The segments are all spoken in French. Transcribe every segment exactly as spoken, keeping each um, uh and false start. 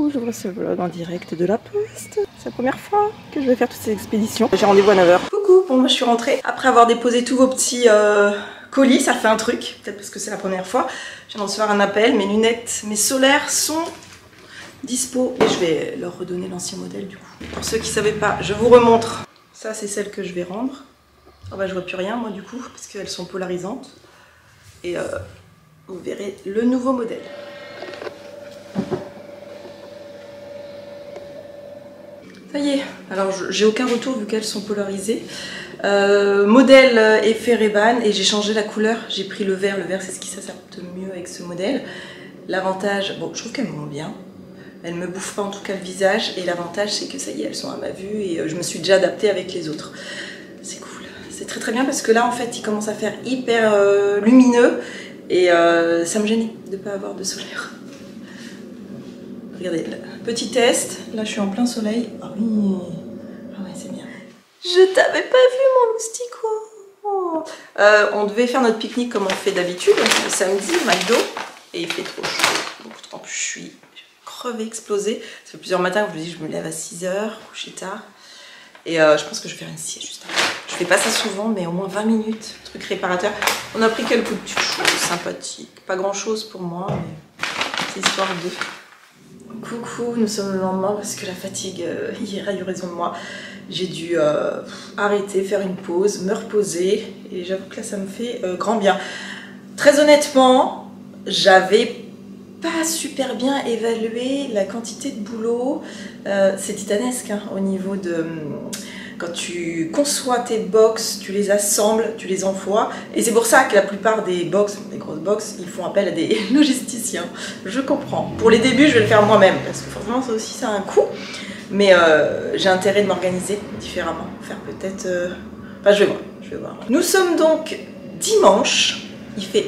j'ouvre ce vlog en direct de la poste. C'est la première fois que je vais faire toutes ces expéditions. J'ai rendez-vous à neuf heures. Coucou, bon moi je suis rentrée. Après avoir déposé tous vos petits euh, colis, ça fait un truc. Peut-être parce que c'est la première fois. Je viens de recevoir un appel, mes lunettes, mes solaires sont dispo. Et je vais leur redonner l'ancien modèle du coup. Pour ceux qui ne savaient pas, je vous remontre. Ça c'est celle que je vais rendre. Oh bah je vois plus rien moi du coup, parce qu'elles sont polarisantes. Et euh, vous verrez le nouveau modèle. Ça y est, alors j'ai aucun retour vu qu'elles sont polarisées. Euh, modèle effet Ray-Ban et j'ai changé la couleur, j'ai pris le vert, le vert c'est ce qui s'adapte mieux avec ce modèle. L'avantage, bon je trouve qu'elles me vont bien, elles me bouffent pas en tout cas le visage et l'avantage c'est que ça y est, elles sont à ma vue et je me suis déjà adaptée avec les autres. C'est cool, c'est très très bien parce que là en fait il commence à faire hyper euh, lumineux et euh, ça me gênait de ne pas avoir de solaire. Regardez, petit test, là je suis en plein soleil. Ah oui, ah ouais c'est bien. Je t'avais pas vu mon loustico. Oh. Euh, on devait faire notre pique-nique comme on fait d'habitude, le samedi, McDo, et il fait trop chaud. Donc en plus je suis crevée, explosée. Ça fait plusieurs matins que je me dis je me lève à six heures, coucher tard. Et euh, je pense que je vais faire une sieste juste après. Je fais pas ça souvent, mais au moins vingt minutes, truc réparateur. On a pris quelques petites choses sympathiques. Pas grand chose pour moi, mais c'est histoire de... Coucou, nous sommes le lendemain parce que la fatigue, euh, hier a eu raison de moi. J'ai dû euh, arrêter, faire une pause, me reposer et j'avoue que là ça me fait euh, grand bien. Très honnêtement, j'avais pas super bien évalué la quantité de boulot. Euh, c'est titanesque hein, au niveau de... Quand tu conçois tes box, tu les assembles, tu les envoies. Et c'est pour ça que la plupart des box, des grosses box, ils font appel à des logisticiens. Je comprends. Pour les débuts, je vais le faire moi-même. Parce que forcément, ça aussi, ça a un coût. Mais euh, j'ai intérêt de m'organiser différemment. Faire peut-être... Euh... Enfin, je vais voir. Je vais voir. Nous sommes donc dimanche. Il fait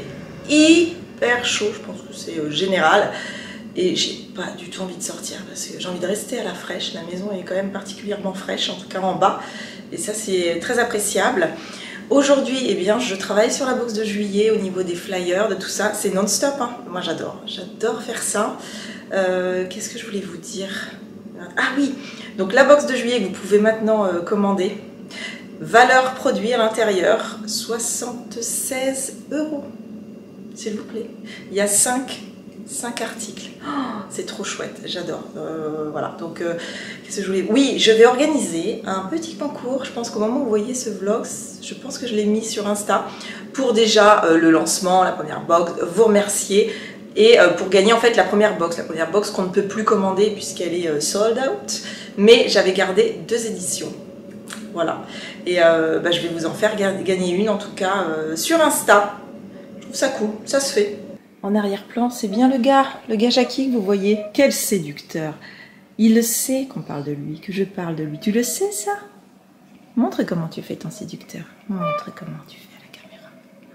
hyper chaud. Je pense que c'est euh, général. Et j'ai pas du tout envie de sortir parce que j'ai envie de rester à la fraîche. La maison est quand même particulièrement fraîche, en tout cas en bas. Et ça, c'est très appréciable. Aujourd'hui, eh bien, je travaille sur la box de juillet au niveau des flyers, de tout ça. C'est non-stop, hein. Moi, j'adore. J'adore faire ça. Euh, Qu'est-ce que je voulais vous dire? Ah oui, donc la box de juillet que vous pouvez maintenant euh, commander. Valeur produit à l'intérieur, soixante-seize euros. S'il vous plaît. Il y a cinq articles. Oh, c'est trop chouette, j'adore. Euh, voilà, donc euh, qu'est-ce que je voulais... Oui, je vais organiser un petit concours. Je pense qu'au moment où vous voyez ce vlog, je pense que je l'ai mis sur Insta pour déjà euh, le lancement, la première box, vous remercier et euh, pour gagner en fait la première box, la première box qu'on ne peut plus commander puisqu'elle est euh, sold out. Mais j'avais gardé deux éditions. Voilà. Et euh, bah, je vais vous en faire gagner une en tout cas euh, sur Insta. Je trouve ça cool, ça se fait. En arrière-plan, c'est bien le gars, le gars Jackie que vous voyez. Quel séducteur. Il le sait qu'on parle de lui, que je parle de lui. Tu le sais ça? Montre comment tu fais ton séducteur. Montre comment tu fais à la caméra.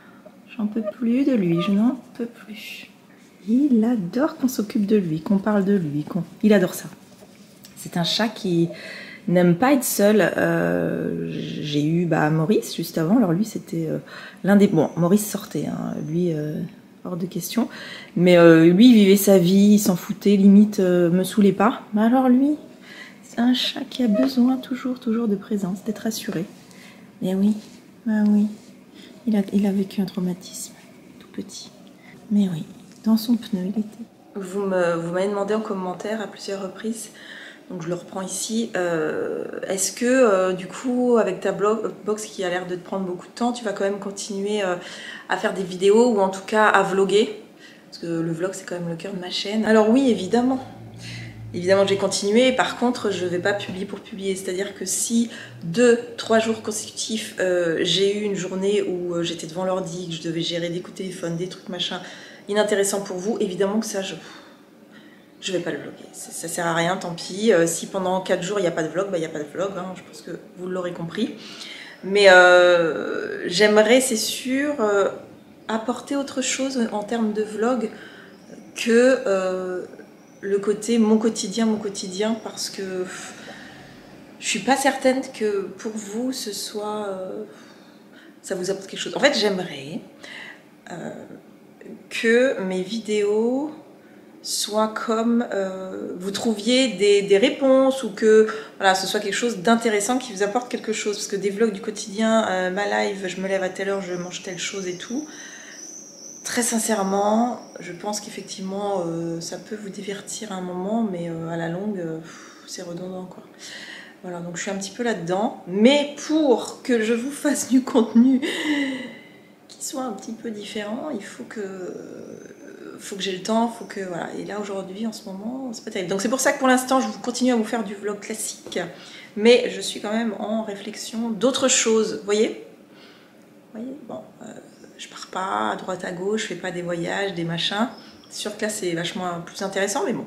J'en peux plus de lui, je n'en peux plus. Il adore qu'on s'occupe de lui, qu'on parle de lui. Qu'on... Il adore ça. C'est un chat qui n'aime pas être seul. Euh, J'ai eu bah, Maurice juste avant. Alors lui, c'était euh, l'un des... Bon, Maurice sortait, hein. Lui... Euh... hors de question, mais euh, lui il vivait sa vie, il s'en foutait, limite euh, me saoulait pas. Mais alors lui, c'est un chat qui a besoin toujours, toujours de présence, d'être assuré. Et oui, bah oui, il a, il a vécu un traumatisme tout petit. Mais oui, dans son pneu il était. Vous me, vous m'avez demandé en commentaire à plusieurs reprises, donc je le reprends ici. Euh, Est-ce que euh, du coup, avec ta blog, box qui a l'air de te prendre beaucoup de temps, tu vas quand même continuer euh, à faire des vidéos ou en tout cas à vlogger? Parce que le vlog c'est quand même le cœur de ma chaîne. Alors oui, évidemment. Évidemment que j'ai continué. Par contre, je ne vais pas publier pour publier. C'est-à-dire que si deux, trois jours consécutifs, euh, j'ai eu une journée où euh, j'étais devant l'ordi, que je devais gérer des coups de téléphone, des trucs machin inintéressants pour vous, évidemment que ça, je... je vais pas le vlogger, ça sert à rien, tant pis. Euh, si pendant quatre jours il n'y a pas de vlog, bah il n'y a pas de vlog, hein, je pense que vous l'aurez compris. Mais euh, j'aimerais, c'est sûr, euh, apporter autre chose en termes de vlog que euh, le côté mon quotidien, mon quotidien, parce que je suis pas certaine que pour vous ce soit... Euh, ça vous apporte quelque chose. En fait, j'aimerais euh, que mes vidéos soit comme euh, vous trouviez des, des réponses ou que voilà, ce soit quelque chose d'intéressant qui vous apporte quelque chose. Parce que des vlogs du quotidien, euh, ma live, je me lève à telle heure, je mange telle chose et tout. Très sincèrement, je pense qu'effectivement, euh, ça peut vous divertir à un moment, mais euh, à la longue, euh, c'est redondant, quoi. Voilà, donc je suis un petit peu là-dedans. Mais pour que je vous fasse du contenu qui soit un petit peu différent, il faut que, faut que j'ai le temps, faut que voilà. Et là aujourd'hui, en ce moment, c'est pas terrible. Donc c'est pour ça que pour l'instant, je vous continue à vous faire du vlog classique, mais je suis quand même en réflexion d'autres choses. Vous voyez, vous voyez, bon, euh, je pars pas à droite à gauche, je fais pas des voyages, des machins. C'est sûr que là c'est vachement plus intéressant, mais bon,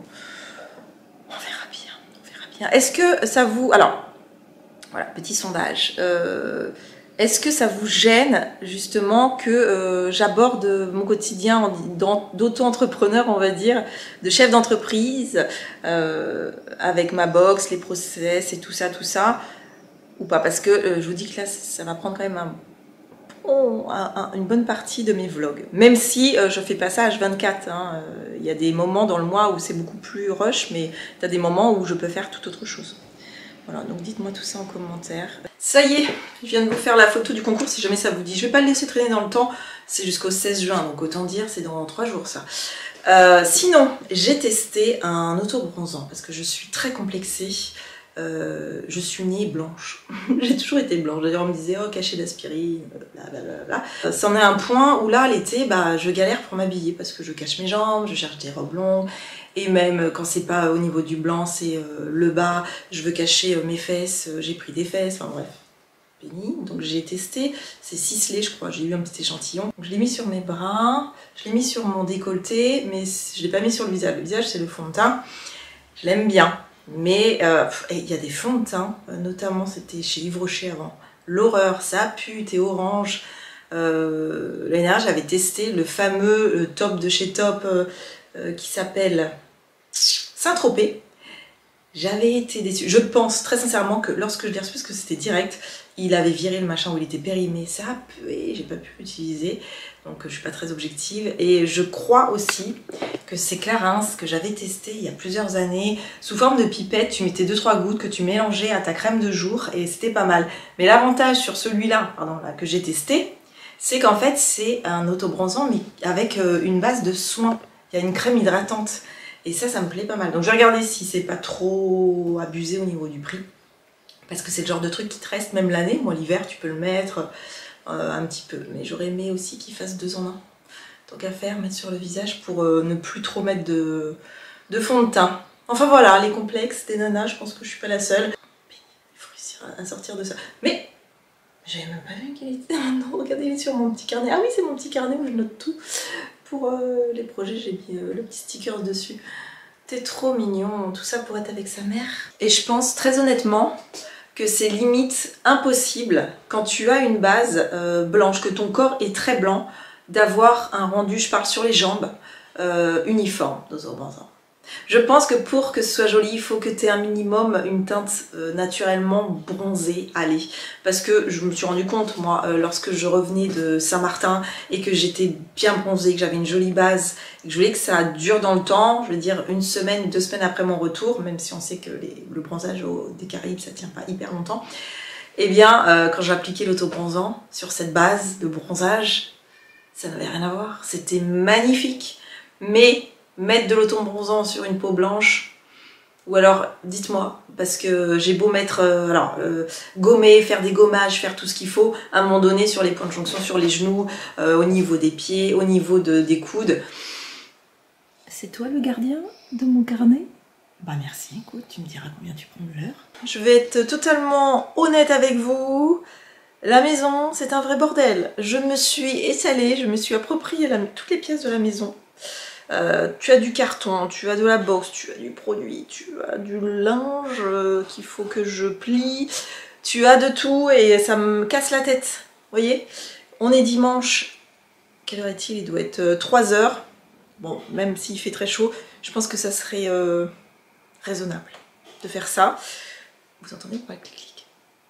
on verra bien, on verra bien. Est-ce que ça vous, alors, voilà, petit sondage. Euh, Est-ce que ça vous gêne justement que euh, j'aborde mon quotidien d'auto-entrepreneur, on va dire, de chef d'entreprise, euh, avec ma box, les process et tout ça, tout ça, ou pas? Parce que euh, je vous dis que là, ça va prendre quand même un, oh, un, un, une bonne partie de mes vlogs. Même si euh, je fais pas ça H vingt-quatre. Hein, euh, il y a des moments dans le mois où c'est beaucoup plus rush, mais il y a des moments où je peux faire tout autre chose. Voilà, donc dites-moi tout ça en commentaire. Ça y est, je viens de vous faire la photo du concours si jamais ça vous dit. Je vais pas le laisser traîner dans le temps, c'est jusqu'au seize juin, donc autant dire c'est dans trois jours ça. Euh, sinon, j'ai testé un auto-bronzant parce que je suis très complexée. Euh, je suis née blanche. J'ai toujours été blanche. D'ailleurs, on me disait, oh, cachet d'aspirine, blablabla. C'en est un point où là, l'été, bah, je galère pour m'habiller parce que je cache mes jambes, je cherche des robes longues. Et même quand c'est pas au niveau du blanc, c'est euh, le bas, je veux cacher euh, mes fesses, euh, j'ai pris des fesses, enfin bref. Béni. Donc j'ai testé, c'est ciselé je crois, j'ai eu un petit échantillon. Donc, je l'ai mis sur mes bras, je l'ai mis sur mon décolleté, mais je l'ai pas mis sur le visage. Le visage c'est le fond de teint, je l'aime bien. Mais il euh, y a des fonds de teint, notamment c'était chez Yves Rocher avant. L'horreur, ça pue, t'es orange. Euh, L'année dernière j'avais testé le fameux euh, top de chez Top euh, euh, qui s'appelle Saint-Tropez. J'avais été déçue. Je pense très sincèrement que lorsque je l'ai reçu, parce que c'était direct, il avait viré le machin où il était périmé. Ça a pué, j'ai pas pu l'utiliser. Donc je suis pas très objective. Et je crois aussi que c'est Clarins que j'avais testé il y a plusieurs années. Sous forme de pipette, tu mettais deux trois gouttes que tu mélangeais à ta crème de jour et c'était pas mal. Mais l'avantage sur celui-là, pardon, là, que j'ai testé, c'est qu'en fait c'est un auto-bronzant mais avec une base de soin. Il y a une crème hydratante. Et ça, ça me plaît pas mal. Donc je vais regarder si c'est pas trop abusé au niveau du prix. Parce que c'est le genre de truc qui te reste même l'année. Moi l'hiver tu peux le mettre euh, un petit peu. Mais j'aurais aimé aussi qu'il fasse deux en un. Tant qu'à faire, mettre sur le visage pour euh, ne plus trop mettre de, de fond de teint. Enfin voilà, les complexes des nanas, je pense que je suis pas la seule. Mais il faut réussir à sortir de ça. Mais j'avais même pas vu qu'il était maintenant. Regardez, il est sur mon petit carnet. Ah oui, c'est mon petit carnet où je note tout. Pour euh, les projets, j'ai mis euh, le petit sticker dessus. T'es trop mignon, tout ça pour être avec sa mère. Et je pense très honnêtement que c'est limite impossible quand tu as une base euh, blanche, que ton corps est très blanc, d'avoir un rendu, je parle sur les jambes, euh, uniforme d'auto-bronzant. Je pense que pour que ce soit joli, il faut que tu aies un minimum une teinte euh, naturellement bronzée, allez. Parce que je me suis rendu compte, moi, euh, lorsque je revenais de Saint-Martin et que j'étais bien bronzée, que j'avais une jolie base, et que je voulais que ça dure dans le temps, je veux dire une semaine, deux semaines après mon retour, même si on sait que les, le bronzage au, des Caraïbes, ça tient pas hyper longtemps, et eh bien, euh, quand j'ai appliqué l'auto-bronzant sur cette base de bronzage, ça n'avait rien à voir, c'était magnifique. Mais mettre de l'auto-bronzant sur une peau blanche, ou alors dites-moi, parce que j'ai beau mettre, euh, alors euh, gommer, faire des gommages, faire tout ce qu'il faut, à un moment donné sur les points de jonction, sur les genoux, euh, au niveau des pieds, au niveau de, des coudes. C'est toi le gardien de mon carnet? Bah merci, écoute, tu me diras combien tu prends de l'heure. Je vais être totalement honnête avec vous. La maison, c'est un vrai bordel. Je me suis étalée, je me suis approprié la, toutes les pièces de la maison. Euh, tu as du carton, tu as de la box, tu as du produit, tu as du linge euh, qu'il faut que je plie, tu as de tout et ça me casse la tête. Vous voyez, on est dimanche, quelle heure est-il? Il doit être euh, trois heures. Bon, même s'il fait très chaud, je pense que ça serait euh, raisonnable de faire ça. Vous entendez pas le clic?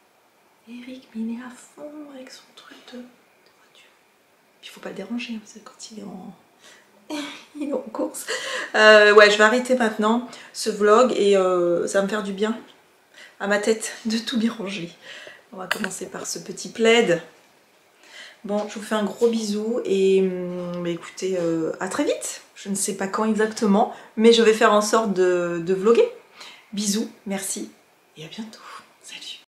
Eric, mais il est à fond avec son truc de, de voiture. Puis il faut pas le déranger, hein, parce que quand il est en... Il est en course. Euh, ouais, je vais arrêter maintenant ce vlog et euh, ça va me faire du bien à ma tête de tout bien ranger. On va commencer par ce petit plaid. Bon, je vous fais un gros bisou et bah, écoutez, euh, à très vite. Je ne sais pas quand exactement, mais je vais faire en sorte de, de vlogger. Bisous, merci et à bientôt. Salut.